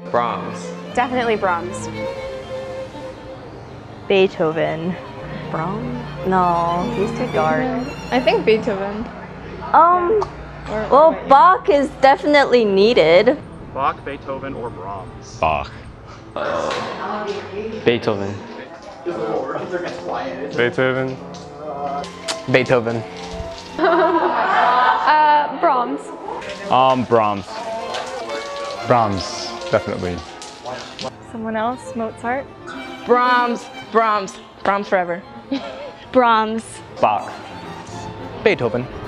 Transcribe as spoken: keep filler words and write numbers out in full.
Brahms. Definitely Brahms. Beethoven. Brahms? No, he's too dark. I think Beethoven. Um, Or, well, wait. Bach is definitely needed. Bach, Beethoven, or Brahms? Bach. Beethoven. Beethoven. Beethoven. Uh, Brahms. Um, Brahms. Brahms, definitely. Someone else? Mozart? Brahms, Brahms, Brahms forever. Brahms. Bach. Beethoven.